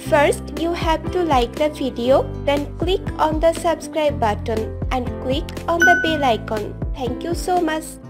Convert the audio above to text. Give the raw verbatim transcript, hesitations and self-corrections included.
First, you have to like the video, then click on the subscribe button and click on the bell icon. Thank you so much.